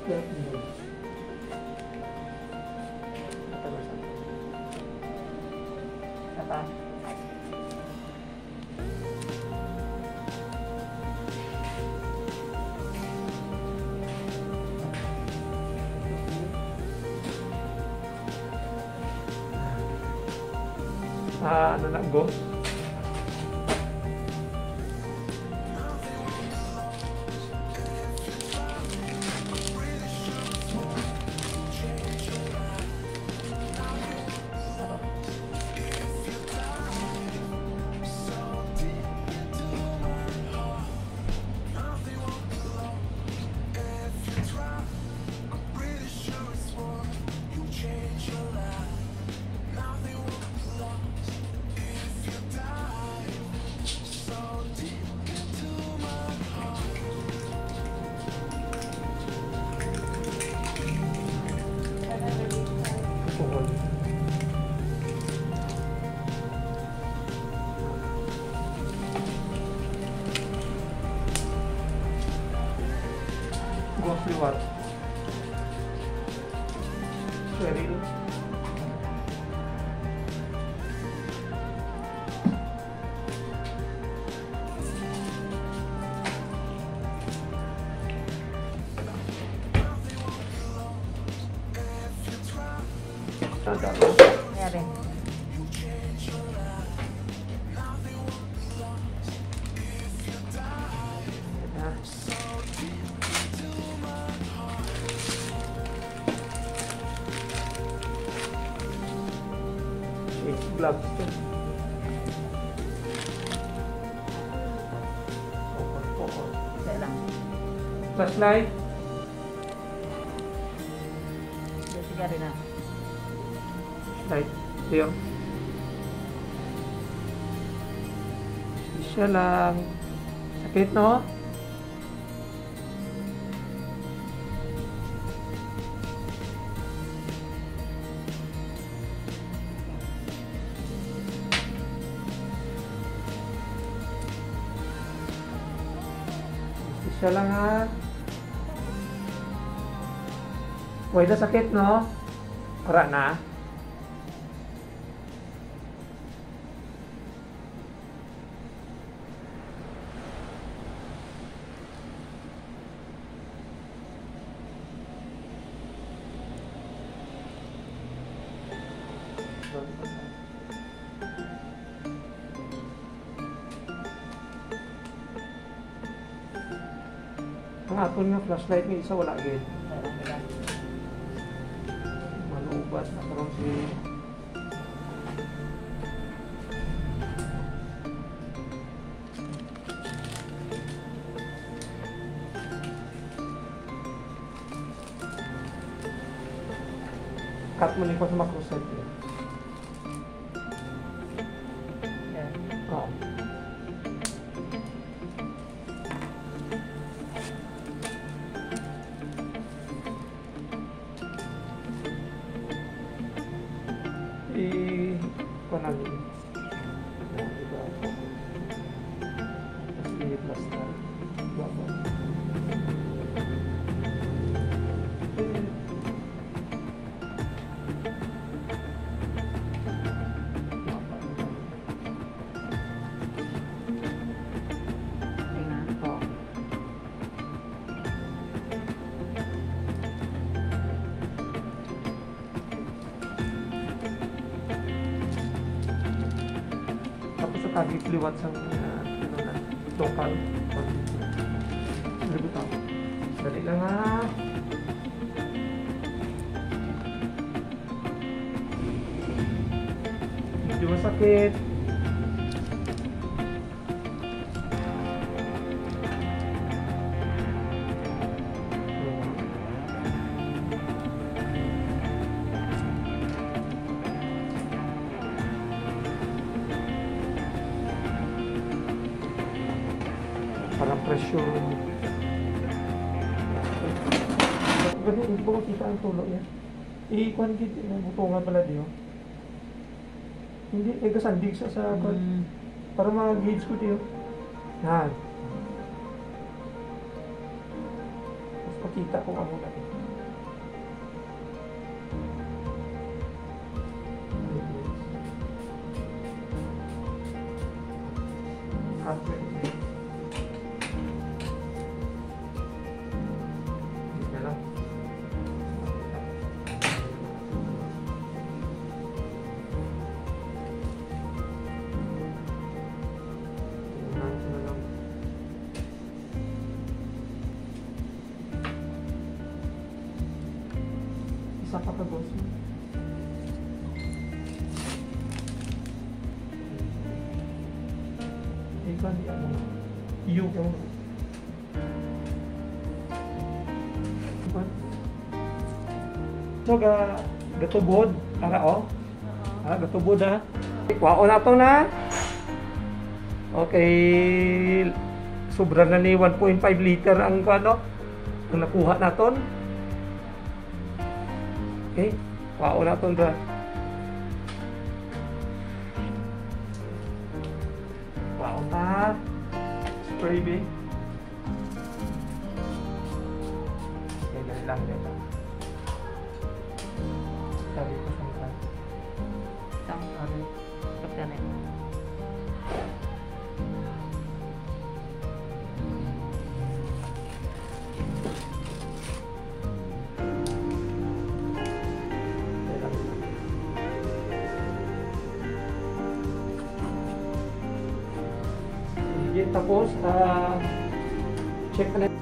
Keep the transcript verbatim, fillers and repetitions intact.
Apa? Ah, ano na, go? Go liwat. Steril. Tanda. Meron. Gloves. Isa lang. Flashlight. Sige rin na. Light. Here. Isa lang. Sakit, no? Isa lang, ha? Huwag na sakit, no? Ora na. Ang aton nga flashlight nga isa wala gid. Malubat na karon si cut mo ni ko sa makrusad. Yeah. Oh. I panag na iba ako tapos i-plus na baba tagit liwat sa uh, ano na, local. Libot ako. Dali lang, ha. Medyo masakit. Parang pressure. Ganun, hindi ko makita ang tulo niya. I-kuhan kita, butungan pala diyo. Hindi, eh kasandig sa sa mm. Para mag-gauge ko diyo. Yan. Mas makita ko ano natin. Halfway. Hindi na lang. Tingnan ko na lang. Isa pa ka, boss. Ikan di ano. Iyo yung ikan. So, ga gatubod. Ara, oh. Ah, gatubod, ha. Kwao na to na. Okay. Sobra na ni one point five liter ang ano. Ang nakuha naton. Okay. Kwao na to na. Wow, ta. Spray B. Okay, ganun lang dito. Sabi ko sa mga. Isang sorry. Kapyan eh. Tapos, ah, check na